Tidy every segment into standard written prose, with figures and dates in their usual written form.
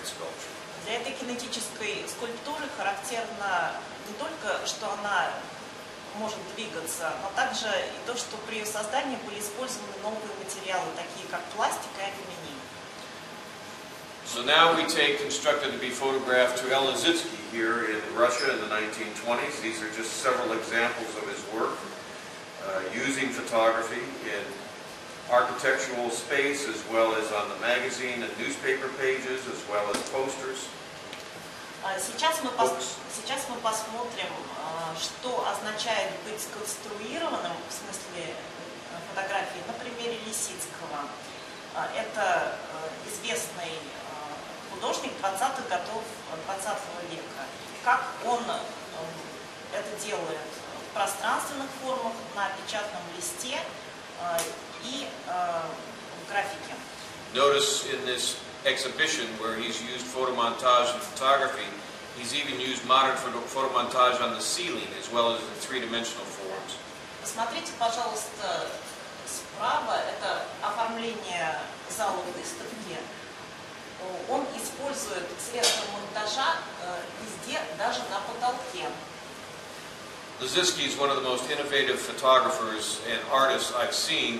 photographic sculpture. Для этой кинетической скульптуры характерно не только, что она может двигаться, но также и то, что при ее создании были использованы новые материалы, такие как пластик и алюминий. So now we take constructed to be photographed to Yates here in Russia in the 1920s. These are just several examples of his work using photography in architectural space as well as on the magazine and newspaper pages as well as posters. Сейчас мы посмотрим, что означает быть сконструированным в смысле фотографии на примере Лисицкого. Это известный художник 20-х годов 20 века. Как он это делает в пространственных формах, на печатном листе и в графике. Notice in this exhibition where he's used photomontage and photography, he's even used modern photomontage on the ceiling as well as in three-dimensional forms. Посмотрите, пожалуйста, справа, это оформление зала выставки. Он использует средства монтажа везде, даже на потолке. Lissitzky is one of the most innovative photographers and artists I've seen.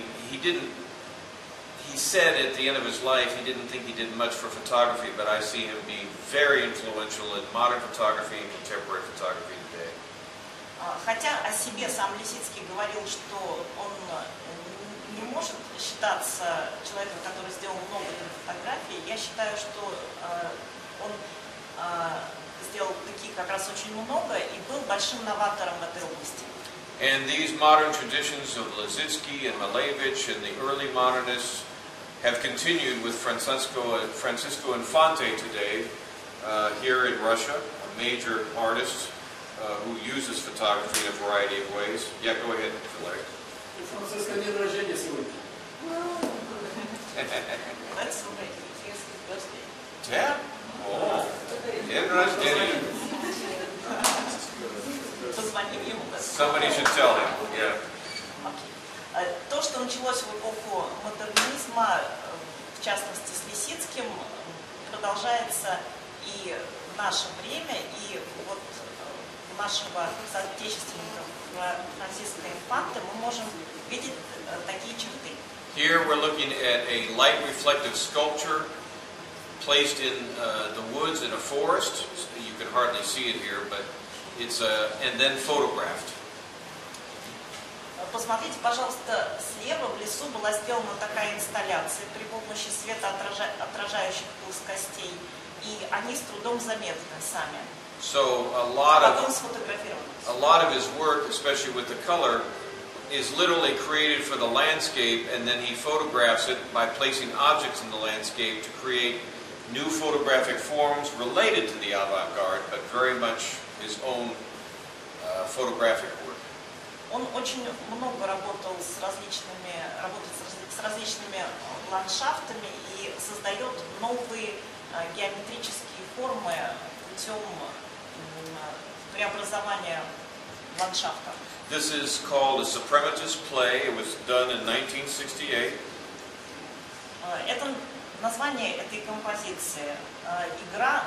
He said at the end of his life he didn't think he did much for photography, but I see him being very influential in modern photography and contemporary photography today. Хотя о себе сам Лисицкий говорил, что он не может считаться человеком, который сделал много для фотографий, я считаю, что он сделал таких как раз очень много и был большим новатором в этой области. And these modern traditions of Lissitzky and Malevich and the early modernists have continued with Francisco Infante today here in Russia, a major artist who uses photography in a variety of ways. Yeah, go ahead, Larry. Francisco день рождения сегодня. Let's celebrate his birthday. Yeah? Oh, день рождения. Позвоним ему. Somebody should tell him. Yeah. Okay. То, что началось в эпоху модернизма, в частности с Лисицким, продолжается и в наше время, и вот нашего соотечественника Франциско Инфанте мы можем видеть такие черты. Here we're looking at a light reflective sculpture placed in the woods in a forest. You can hardly see it here, but it's and then photographed. Посмотрите, пожалуйста, слева в лесу была сделана такая инсталляция при помощи светоотражающих плоскостей, и они с трудом заметны сами. So a lot of his work, especially with the color, is literally created for the landscape, and then he photographs it by placing objects in the landscape to create new photographic forms related to the avant-garde, but very much his own photographic work. Он очень много работает с различными ландшафтами и создает новые геометрические формы путем преобразования ландшафта. This is called a suprematist play. It was done in 1968. Это название этой композиции игра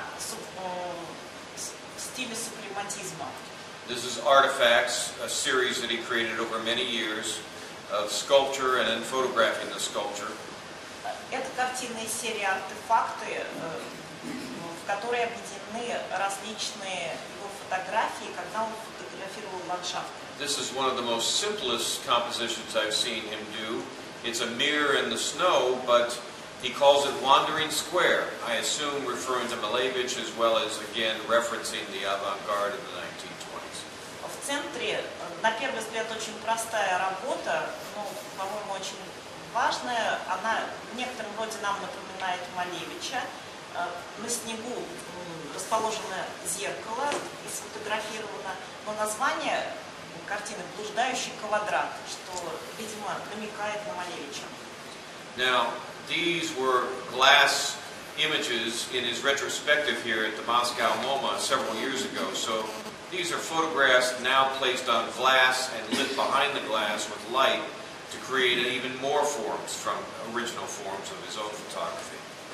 в стиле супрематизма. This is Artifacts, a series that he created over many years of sculpture and then photographing the sculpture. Это картинная серия артефакты, в которой объединены различные его фотографии, когда он фотографировал ландшафты. This is one of the most simplest compositions I've seen him do. It's a mirror in the snow, but he calls it Wandering Square. I assume referring to Malevich as well as, again, referencing the avant-garde in the 1920s. В центре, на первый взгляд, очень простая работа, но, по-моему, очень важная. Она в некотором роде нам напоминает Малевича. На снегу расположено зеркало и сфотографировано, но название картины «Блуждающий квадрат», что, видимо, намекает на Малевича. Now, these were glass images in his retrospective here at the Moscow MoMA several years ago. So these are photographs now placed on glass and lit behind the glass with light to create even more forms from original forms of his own photography.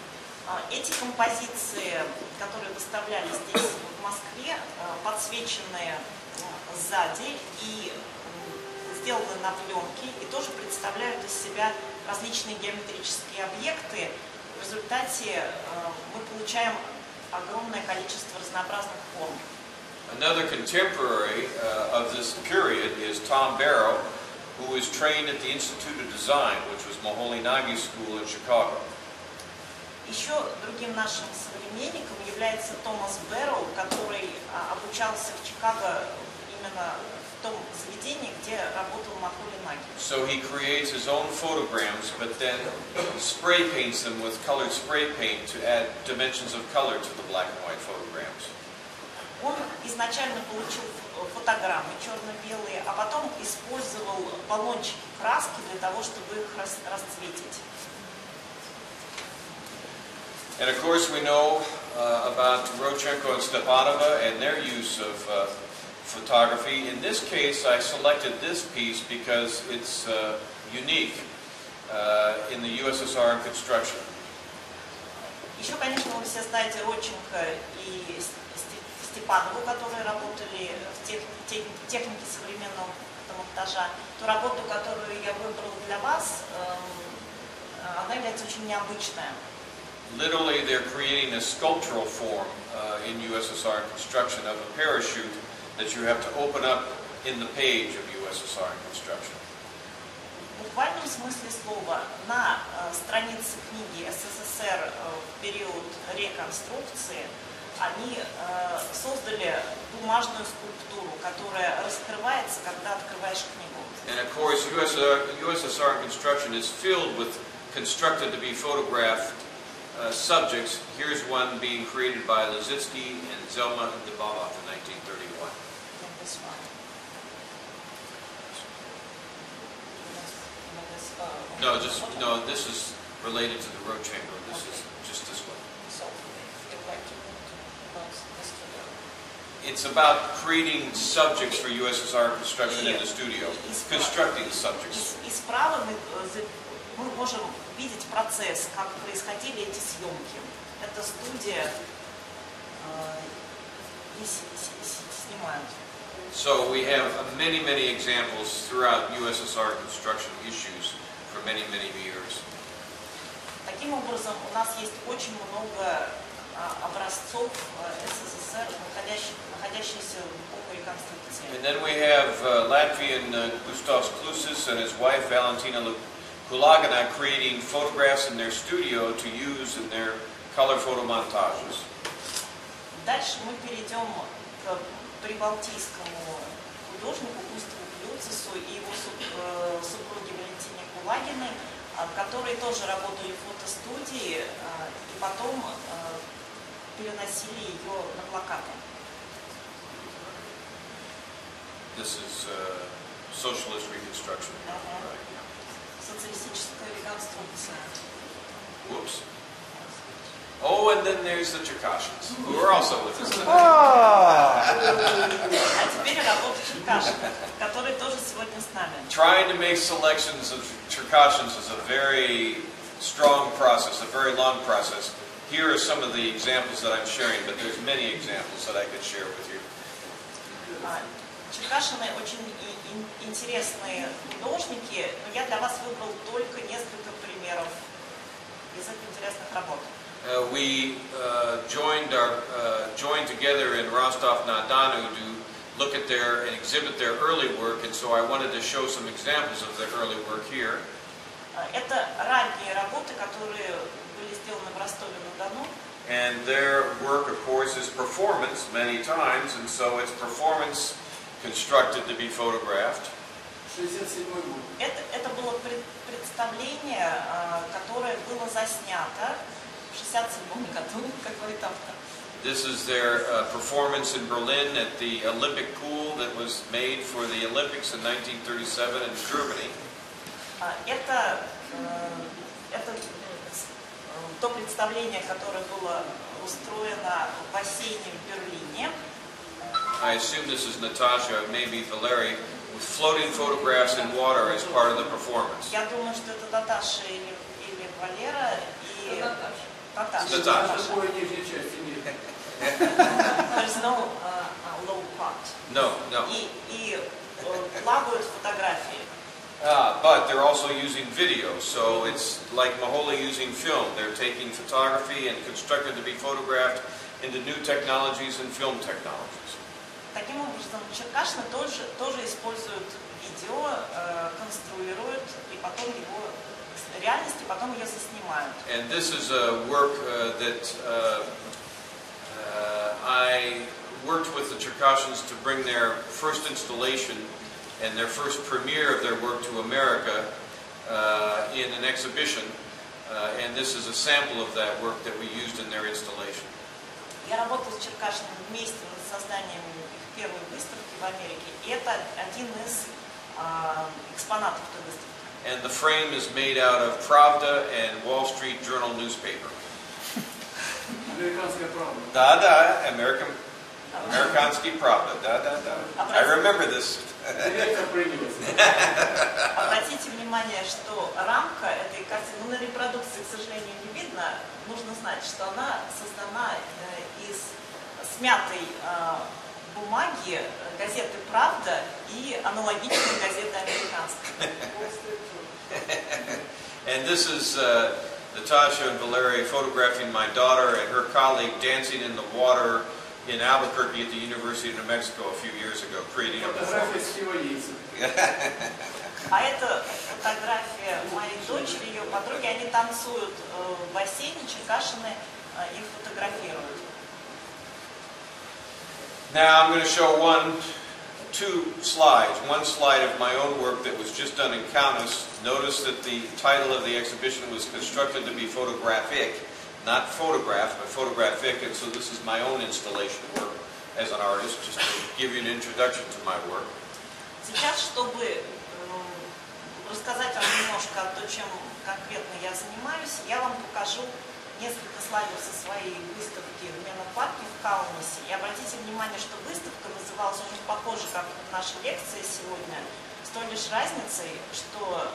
Эти композиции, которые выставляли здесь, в Москве, подсвечены сзади и сделаны на пленке, и тоже представляют из себя различные геометрические объекты. В результате мы получаем огромное количество разнообразных форм. Another contemporary of this period is Tom Barrow, who was trained at the Institute of Design, which was Moholy-Nagy School in Chicago. Еще другим нашим современником является Томас Бэрроу, который обучался в Чикаго именно в том заведении, где работал Moholy-Nagy. So he creates his own photograms, but then spray paints them with colored spray paint to add dimensions of color to the black and white photographs. Он изначально получил фотограммы черно-белые, а потом использовал баллончики краски для того, чтобы их расцветить. And of course we know about Rodchenko and Stepanova and their use of photography. In this case I selected this piece because it's unique in the USSR in construction. Еще, конечно, вы все знаете Родченко и Степанову, которые работали в технике современного монтажа. Ту работу, которую я выбрала для вас, она является очень необычная. Literally, they're creating a sculptural form in USSR construction of a parachute that you have to open up in the page of USSR construction. В буквальном смысле слова на странице книги СССР в период реконструкции они создали бумажную скульптуру, которая раскрывается, когда открываешь книгу. And of course, USSR construction is filled with constructed to be photographed subjects. Here's one being created by Lizitsky and Zelma Dibaba in 1931. This one. No, this is related to the Rodchenko. This is just this one. So, if you'd like to about this studio. It's about creating subjects for USSR construction in the studio. Constructing subjects. И справа мы можем видеть процесс, как происходили эти съемки. Это студия, снимают. So we have many examples throughout USSR construction issues for many years. Таким образом, у нас есть очень много образцов СССР, находящихся в эпоху реконструкции. And then we have Latvian Gustavs Klusis and his wife Valentina Kulagina creating photographs in their studio to use in their color photo montages. Дальше мы перейдем к прибалтийскому художнику Густаву Клюцису и его супруге Валентине Кулагиной, которые тоже работали в фотостудии и потом переносили ее на плакаты. This is socialist reconstruction. Социалистическая реконструкция. Whoops. Oh, and then there's the Черкашins, who are also with us today. А теперь работа Черкашина, который тоже сегодня с нами. Trying to make selections of Черкашins is a very strong process, a very long process. Here are some of the examples that I'm sharing, but there's many examples that I could share with you. Черкашины очень интересные художники, но я для вас выбрал только несколько примеров из этих интересных работ. We joined together in Rostov-na-Donu to look at their and exhibit their early work, and so I wanted to show some examples of their early work here. Это ранние работы, которые были сделаны в Ростове-на-Дону. And their work, of course, is performance many times, and so it's performance constructed to be photographed. Это было представление, которое было заснято в 1967 году, как говорит автор. This is their performance in Berlin at the Olympic pool that was made for the Olympics in 1937 in Germany. Это то представление, которое было устроено в бассейне в Берлине. I assume this is Natasha, maybe Valery, with floating photographs in water as part of the performance. Я думаю, что это Наташа или Валера и Наташа. Natasha. Такой нижней части нет. There's no low part. No. И плавают фотографии. But they're also using video, so it's like Maholi using film. They're taking photography and constructed to be photographed into new technologies and film technologies. Таким образом, Черкашины тоже используют видео, конструируют и потом его реальность, и потом ее заснимают. And this is a work that I worked with the Cherkasans to bring their first installation and their first premiere of their work to America in an exhibition, and this is a sample of that work that we used in their installation. Я работала с Черкашиным вместе над созданием их первой выставки в Америке, и это один из экспонатов той выставки. And the frame is made out of Pravda and Wall Street Journal newspaper. Американская правда. Да, Amerikansky Pravda, да. I remember this. Обратите внимание, что рамка этой картины, на репродукции, к сожалению, не видно. Нужно знать, что она создана из смятой бумаги газеты «Правда» и аналогичной газеты «Американской». And this is Natasha and Valeria photographing my daughter and her colleague dancing in the water in Albuquerque at the University of New Mexico a few years ago, creating a performance. А это фотография моей дочери, ее подруги, они танцуют в бассейне, Черкашины их фотографируют. Now I'm going to show two slides. One slide of my own work that was just done in Kaunas. Notice that the title of the exhibition was constructed to be photographic, not photograph, but photographic, and so this is my own installation work as an artist, just to give you an introduction to my work. Сейчас, чтобы рассказать вам немножко о том, чем конкретно я занимаюсь, я вам покажу несколько слайдов со своей выставки в Менопарке в Каунасе. И обратите внимание, что выставка называлась очень похоже, как наша лекция сегодня, с той лишь разницей, что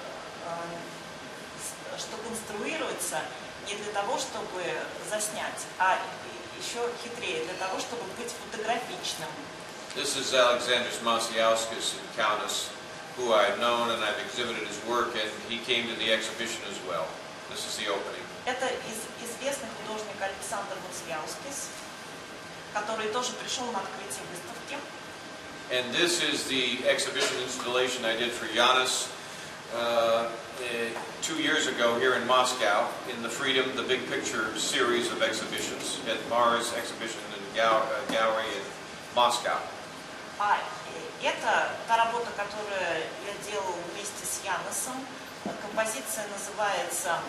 конструируется не для того, чтобы заснять, а еще хитрее, для того, чтобы быть фотографичным. This is Alexandras Masiauskas in Kaunas, who I've known and I've exhibited his work, and he came to the exhibition as well. This is the opening. Это известный художник Александр Мациаускис, который тоже пришел на открытие выставки. And this is the exhibition installation I did for Yates 2 years ago here in Moscow in the Freedom, the Big Picture series of exhibitions at Mars Exhibition and Gallery in Moscow. А это та работа, которую я делал вместе с Янесом. Композиция называется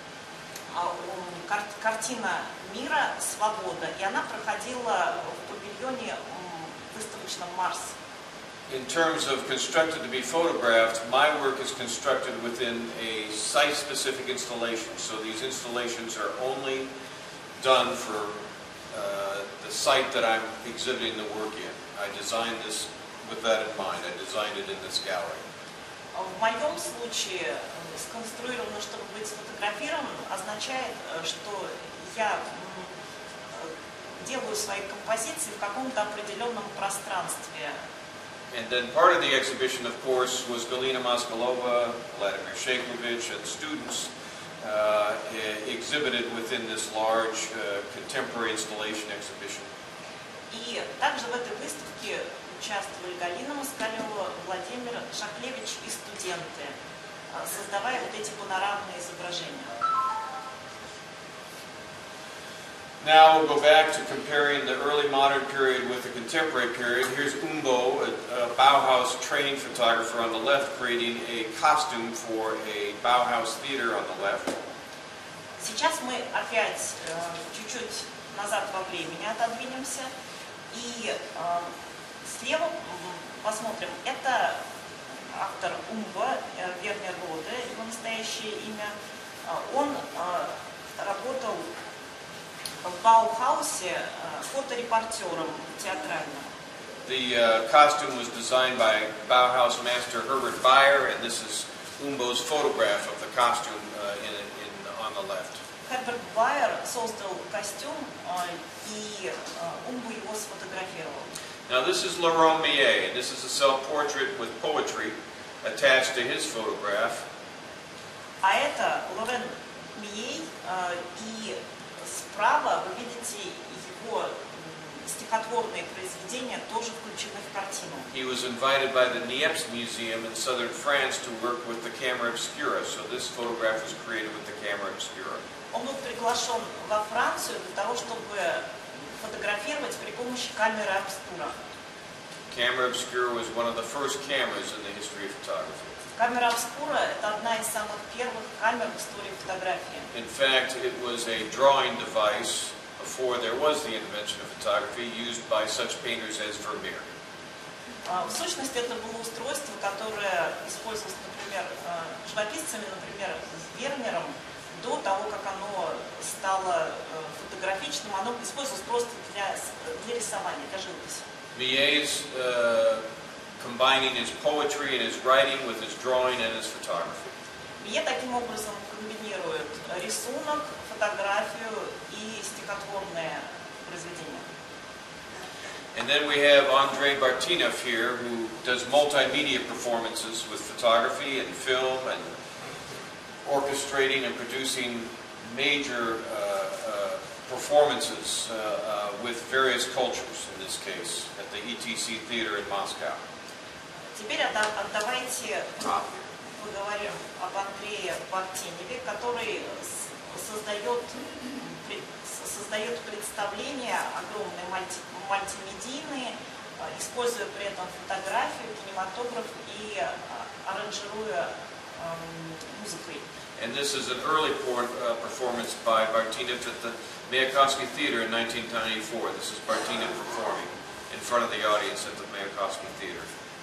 «Картина мира. Свобода». И она проходила в павильоне выставочном «Марс». In terms of constructed to be photographed, my work is constructed within a site-specific installation. So these installations are only done for the site that I'm exhibiting the work in. I designed this with that in mind. I designed it in this gallery. В моем случае сконструировано, чтобы быть сфотографирован, означает, что я делаю свои композиции в каком-то определенном пространстве. And then part of the exhibition, of course, was Galina Moskalova, Vladimir Sheklovich, and students exhibited within this large contemporary installation exhibition. И также в этой выставке участвовали Галина Москалева, Владимир Шаклевич и студенты, создавая вот эти панорамные изображения. Now we'll go back to comparing the early modern period with the contemporary period. Here's Umbo, a Bauhaus training photographer on the left, creating a costume for a Bauhaus theater on the left. Сейчас мы опять чуть-чуть назад во времени отодвинемся. И слева посмотрим, это автор Умба, Вернер Роде, его настоящее имя. Он работал в Баухаусе фоторепортером театральным. The costume was designed by Bauhaus master Herbert Bayer, and this is Umbo's photograph of the costume on the left. Herbert Bayer создал костюм, и он бы его сфотографировал. Now this is Laurent Millet, and this is a self-portrait with poetry attached to his photograph. А это Лорен Мией, и справа вы видите его стихотворные произведения, тоже включены в картину. He was invited by the Yates Museum in southern France to work with the camera obscura, so this photograph was created with the camera obscura. Он был приглашен во Францию для того, чтобы фотографировать при помощи камеры обскура. Camera obscura was one of the first cameras in the history of photography. Камера обскура – это одна из самых первых камер в истории фотографии. In fact, it was a drawing device before there was the invention of photography, used by such painters as Vermeer. В сущности, это было устройство, которое использовалось, например, живописцами, например, Вермеером, до того, как оно стало фотографичным. Оно использовалось просто для рисования, для живописи. Millet's combining his poetry and his writing with his drawing and his photography. Мие таким образом комбинирует рисунок, фотографию и стихотворное произведение. And then we have Andrei Bartinov here, who does multimedia performances with photography and film and orchestrating and producing major performances with various cultures, in this case, at the ETC Theater in Moscow. Теперь давайте поговорим об Андрее Бартиневе, который создает представления огромные, мультимедийные, используя при этом фотографию, кинематограф и аранжируя музыкой. And this is an early performance by Bartinov at the Mayakovsky Theater in 1994. This is Bartinov performing in front of the audience at the Mayakovsky Theater.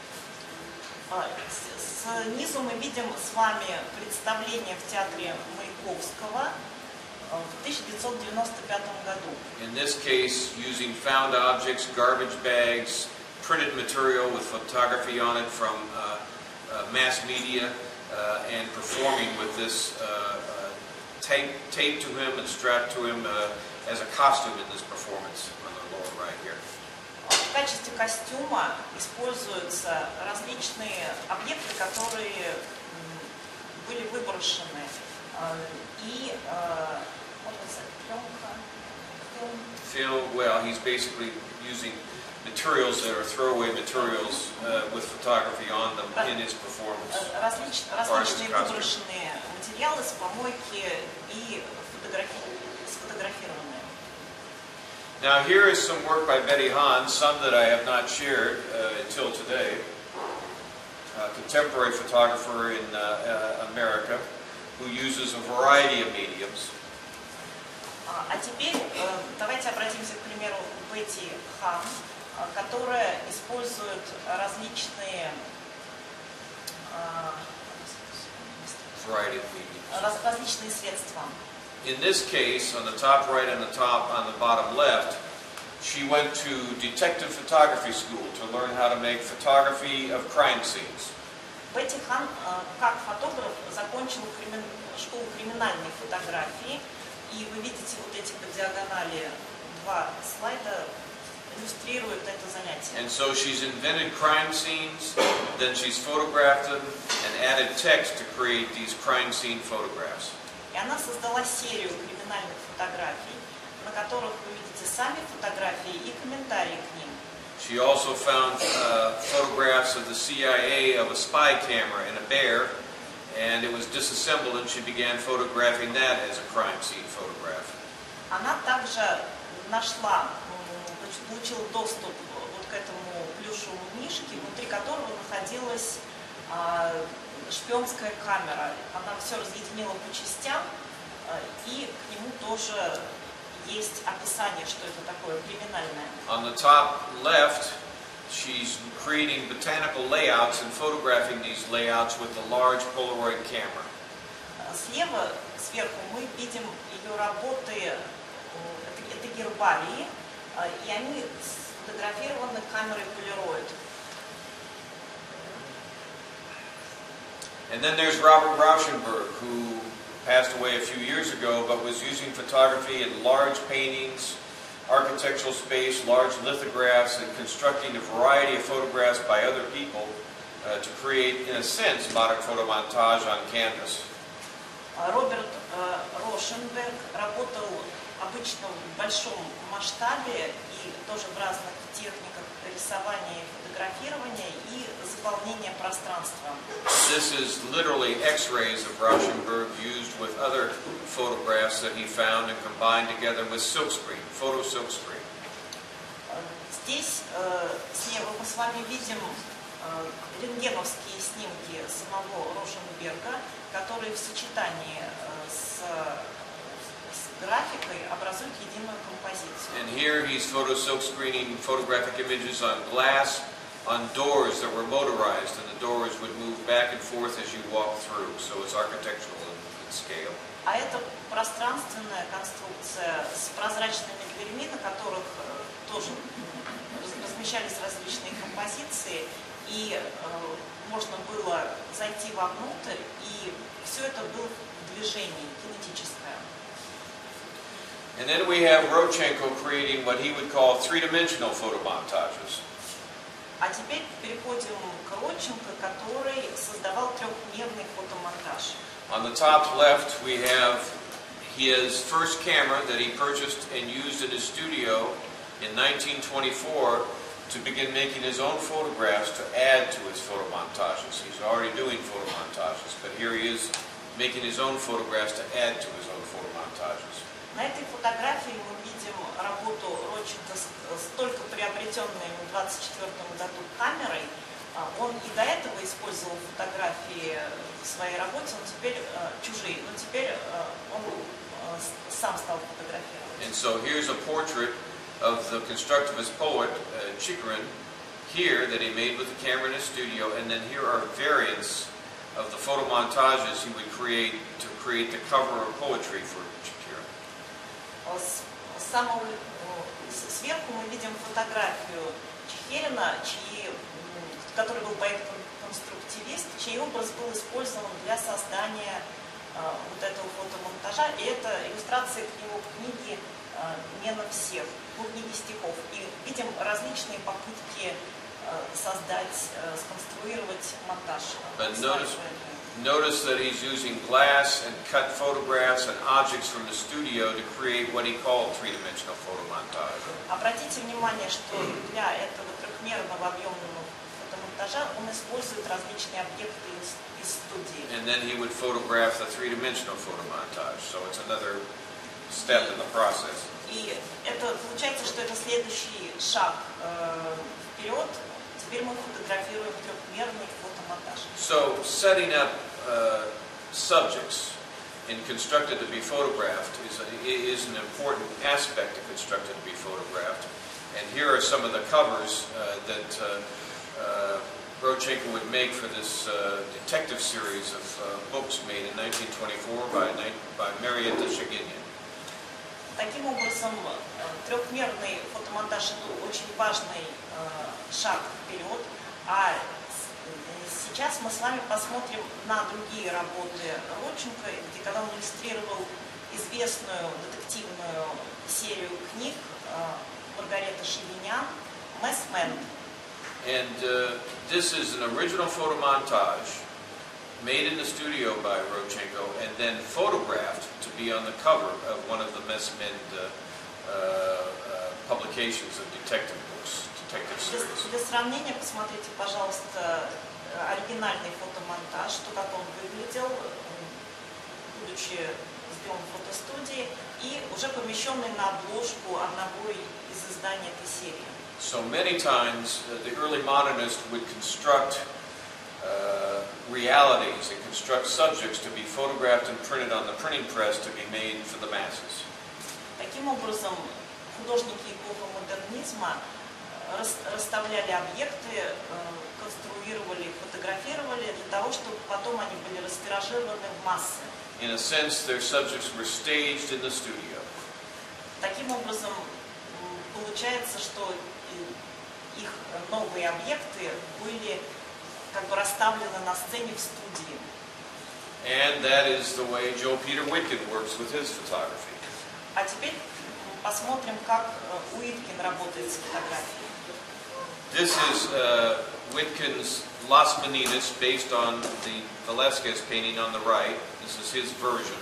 Снизу мы видим с вами представление в театре Маяковского в 1995 году. In this case, using found objects, garbage bags, printed material with photography on it from mass media, and performing with this taped to him and strapped to him as a costume in this performance on the lower right here. В качестве костюма используются различные объекты, которые были выброшены. И Film, well, he's basically using materials that are throwaway materials with photography on them in his performance. Различные выброшенные материалы с помойки и сфотографированные. Now here is some work by Betty Hahn, some that I have not shared until today. A contemporary photographer in America who uses a variety of mediums. А теперь давайте обратимся, к примеру, к Бетти Хан, которая использует различные средства. In this case, on the top right and on the bottom left, she went to detective photography school to learn how to make photography of crime scenes. Бетти Хан, как фотограф, закончила школу криминальной фотографии, и вы видите вот эти по диагонали два слайда, иллюстрируют это занятие. And so she's invented crime scenes, then she's photographed them and added text to create these crime scene photographs. И она создала серию криминальных фотографий, на которых вы видите сами фотографии и комментарии к ним. She also found photographs of the CIA of a spy camera and a bear, and it was disassembled, and she began photographing that as a crime scene photograph. Она также получила доступ вот к этому плюшевому мишке, внутри которого находилась шпионская камера. Она все разъединила по частям, и к нему тоже есть описание, что это такое криминальное. On the top left, she's creating botanical layouts and photographing these layouts with a large Polaroid camera. Слева, сверху, мы видим ее работы, это гербарии, и они сфотографированы камерой Polaroid. And then there's Robert Rauschenberg, who passed away a few years ago, but was using photography in large paintings, architectural space, large lithographs, and constructing a variety of photographs by other people to create, in a sense, modern photomontage on canvas. Роберт Рошенберг работал обычно в большом масштабе и тоже в разных техниках рисования и фотографирования и заполнения пространства. This is literally X-rays of Rauschenberg used with other photographs that he found and combined together with silkscreen, photo silkscreen. Здесь слева мы с вами видим рентгеновские снимки самого Рошенберга, которые в сочетании с графикой образуют единую композицию. And here he's photo silkscreening photographic images on glass, on doors that were motorized, and the doors would move back and forth as you walk through. So it's architectural in scale. А это пространственная конструкция с прозрачными дверьми, на которых тоже размещались различные композиции, и можно было зайти вовнутрь, и все это было в движении, кинетическое. And then we have Rodchenko creating what he would call three-dimensional photomontages. А теперь переходим к Родченко, который создавал трехмерный фотомонтаж. On the top left, we have his first camera that he purchased and used in his studio in 1924 to begin making his own photographs to add to his photomontages. He's already doing photomontages, but here he is making his own photographs to add to his own photomontages. На этой фотографии мы видим работу Родченко с только приобретенной в 1924 году камерой. Он и до этого использовал фотографии в своей работе, он теперь чужие, но теперь он сам стал фотографировать. And so here's a portrait of the constructivist poet Chikrin here that he made with the camera in his studio, and then here are variants of the photomontages he would create to create the cover of poetry for Chikrin. Сверху мы видим фотографию Чехерина, который был поэт-конструктивист, чей образ был использован для создания вот этого фотомонтажа. И это иллюстрация к его книге «Не на всех», книги стихов. И видим различные попытки создать, сконструировать монтаж. Notice that he's using glass and cut photographs and objects from the studio to create what he called three-dimensional photomontage. Обратите внимание, что для этого трехмерного объемного фотомонтажа он использует различные объекты из студии. And then he would photograph the three-dimensional photomontage. So it's another step in the process. И это получается, что это следующий шаг вперед. Теперь мы фотографируем трехмерный фотомонтаж. So setting up subjects in constructed to be photographed is an important aspect of constructed to be photographed. And here are some of the covers that Rodchenko would make for this detective series of books made in 1924 by Marietta Shaginian. Таким образом, трехмерный фотомонтаж – это очень важный шаг вперед. А сейчас мы с вами посмотрим на другие работы Родченко, когда он иллюстрировал известную детективную серию книг Маргареты Шагинян «Мэсмен». And this is an original photomontage made in the studio by Rodchenko and then photographed to be on the cover of one of the Mesmen publications of detective books, detective series. Для сравнения, посмотрите, пожалуйста, оригинальный фотомонтаж, то, как он выглядел, будучи сделан в фотостудии, и уже помещенный на обложку одного из изданий этой серии. So many times the early modernists would construct realities and construct subjects to be photographed and printed on the printing press to be made for the masses. Таким образом, художники эпохи модернизма расставляли объекты, конструировали, фотографировали для того, чтобы потом они были растиражированы в массы. In a sense, their subjects were staged in the studio. Таким образом, получается, что их новые объекты были как бы расставлены на сцене в студии. And that is the way Joe Peter Whitkin works with his photography. А теперь посмотрим, как Уиткин работает с фотографией. This is Whitkin's Las Meninas, based on the Velázquez painting on the right. This is his version.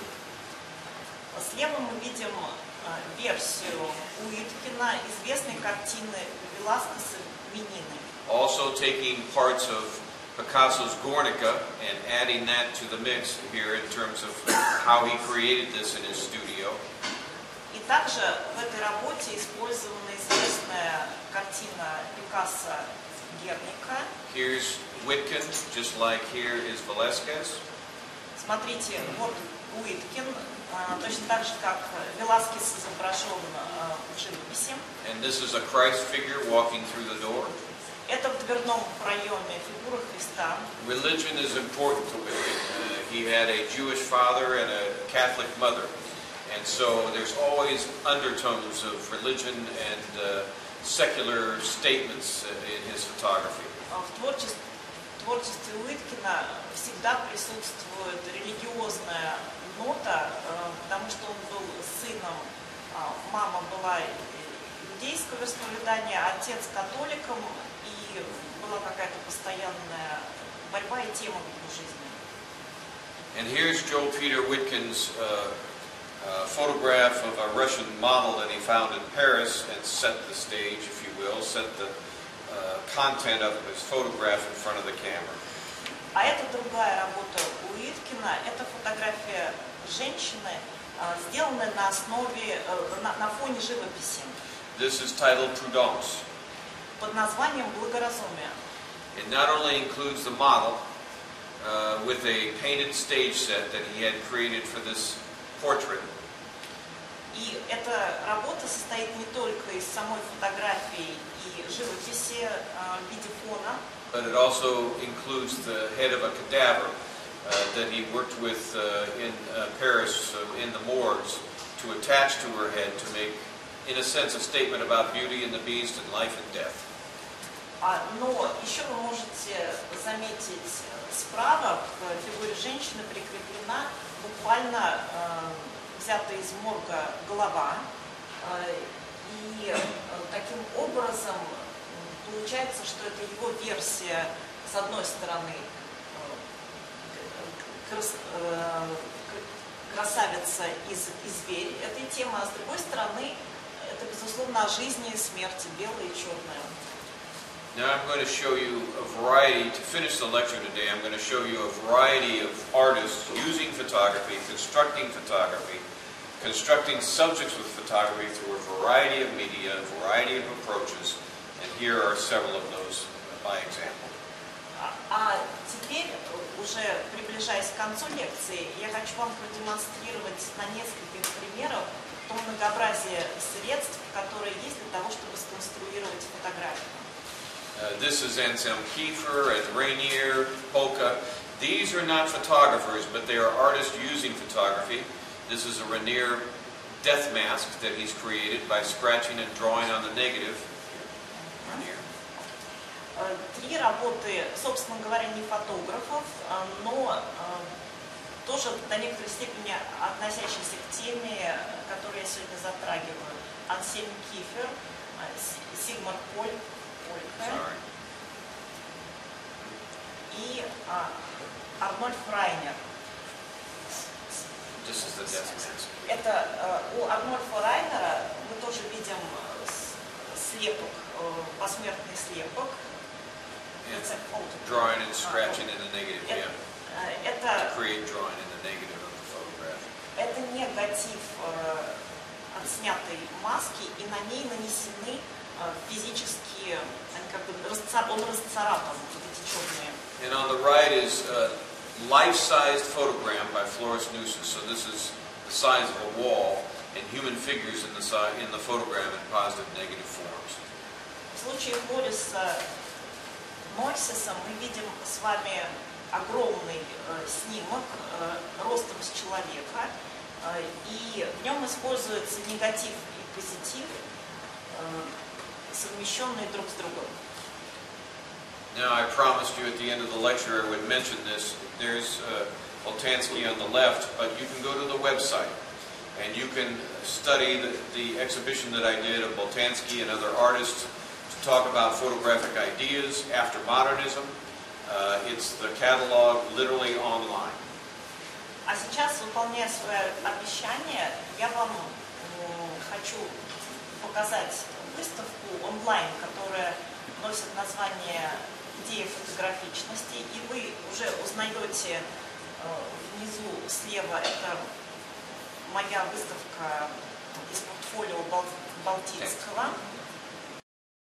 Слева мы видим версию Уиткина известной картины Веласкеса «Менины». Also taking parts of Picasso's Guernica and adding that to the mix here in terms of how he created this in his studio. И также в этой работе использована известная картина Пикассо «Герника». Here's Whitkin, just like here is Velázquez. Смотрите, вот Уиткин, точно так же, как Веласкес изображен в живописи. And this is a Christ figure walking through the door. Это в дверном проеме фигура Христа. Religion is important to Whitkin. He had a Jewish father and a Catholic mother. And so there's always undertones of religion and secular statements in his photography. В творчестве Уиткина всегда присутствует религиозная нота, потому что он был сыном, мама была иудейского вероисповедания, отец католиком, и была какая-то постоянная борьба и тема в его жизни. And here's Joe Peter Whitkin's photograph of a Russian model that he found in Paris and set the stage, if you will, set the content of his photograph in front of the camera. А это другая работа Уиткина. Это фотография женщины, сделанная на основе, на фоне живописи. This is titled Prudence. Под названием «Благоразумие». It not only includes the model with a painted stage set that he had created for this portrait. И эта работа состоит не только из самой фотографии и живописи в виде фона, but it also includes the head of a cadaver that he worked with in Paris in the morgues to attach to her head to make, in a sense, a statement about beauty and the beast and life and death. Но еще вы можете заметить, справа к фигуре женщины прикреплена буквально взята из морга голова. И таким образом получается, что это его версия, с одной стороны, красавица и зверь этой темы, а с другой стороны, это, безусловно, о жизни и смерти, белое и черное. Now I'm going to show you a variety, to finish the lecture today, I'm going to show you a variety of artists using photography, constructing subjects with photography through a variety of media, a variety of approaches, and here are several of those by example. А теперь, уже приближаясь к концу лекции, я хочу вам продемонстрировать на нескольких примерах то многообразие средств, которые есть для того, чтобы сконструировать фотографию. This is Anselm Kiefer and Rainier, Polka. These are not photographers, but they are artists using photography. This is a Rainier death mask that he's created by scratching and drawing on the negative. Три работы, собственно говоря, не фотографов, но тоже до некоторой степени относящиеся к теме, которую я сегодня затрагиваю. Ансельм Кифер, Сигмар Полька и Арнольд Райнер. Это у Арнольда Райнера мы тоже видим слепок, посмертный слепок. Drawing and scratching in the negative, yeah. Это, to create drawing in the negative of the photograph. Это негатив отснятой маски, и на ней нанесены физические, он расцарапан, вот эти черные. And on the right is a life-sized photogram by Florence Nusis. So this is the size of a wall, and human figures in the photogram in positive and negative forms. В случае Флориса Нойсиса мы видим с вами огромный снимок ростом с человека, и в нем используется негатив и позитив, совмещенные друг с другом. Now, I promised you at the end of the lecture I would mention this. There's Boltanski on the left, but you can go to the website and you can study the exhibition that I did of Boltanski and other artists to talk about photographic ideas after modernism. It's the catalog literally online. А сейчас, выполняя свое обещание, я вам хочу показать выставку онлайн, которая носит название «Идея фотографичности», и вы уже узнаете внизу слева, это моя выставка из портфолио Балтинского.